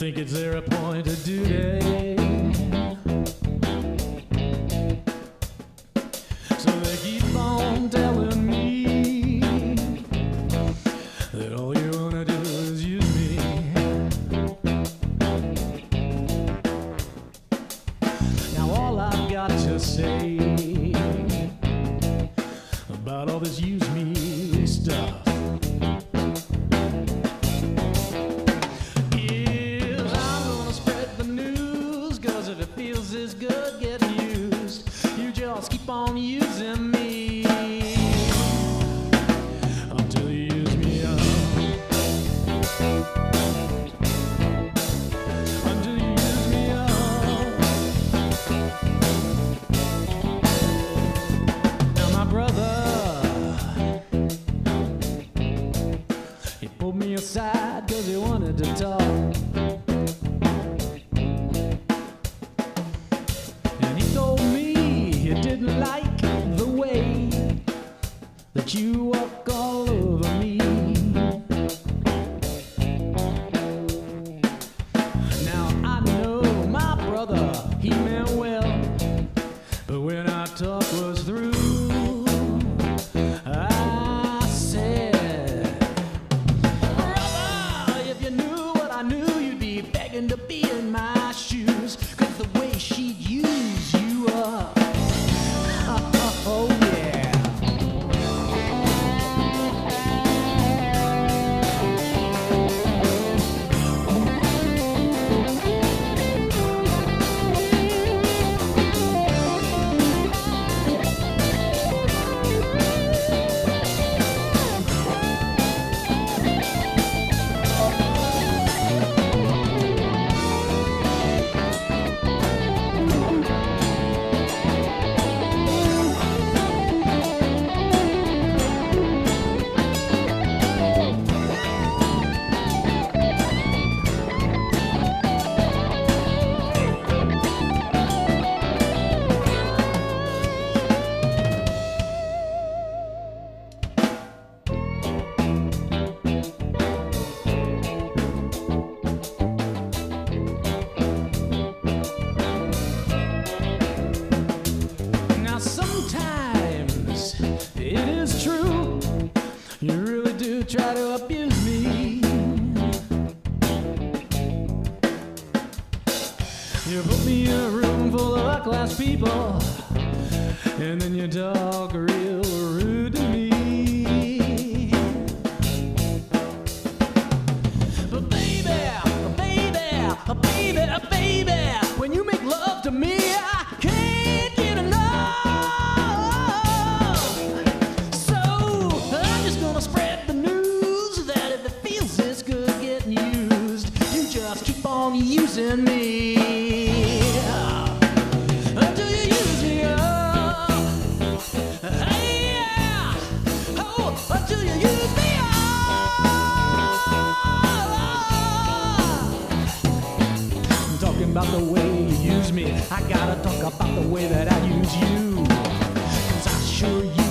think it's their point of duty. So they keep on telling me that all you wanna do is use me. Now all I've got to say about all this use me stuff is I'm gonna spread the news, 'cause if it feels this good getting used, you just keep on using me until you use me up. Until you use me up. Now my brother, he pulled me aside 'cause he wanted to talk. And he told me he didn't like the way that you walk all over me. Now I know my brother, he meant well, but when our talk was through, I said, brother, if you knew what I knew, you'd be begging to be in my shoes, 'cause the way she'd use you up, oh yeah. Now sometimes it is true, you really do try to abuse me. You put me in a room full of high-class people, and then you talk real rude to me. But baby, when you make love to me, I can't get enough. So I'm just gonna spread the news that if it feels this good getting used, you just keep on using me until you use me up. Hey, yeah. Oh, until you use me up. I'm talking about the way you use me. I gotta talk about the way that I use you, 'cause I sure use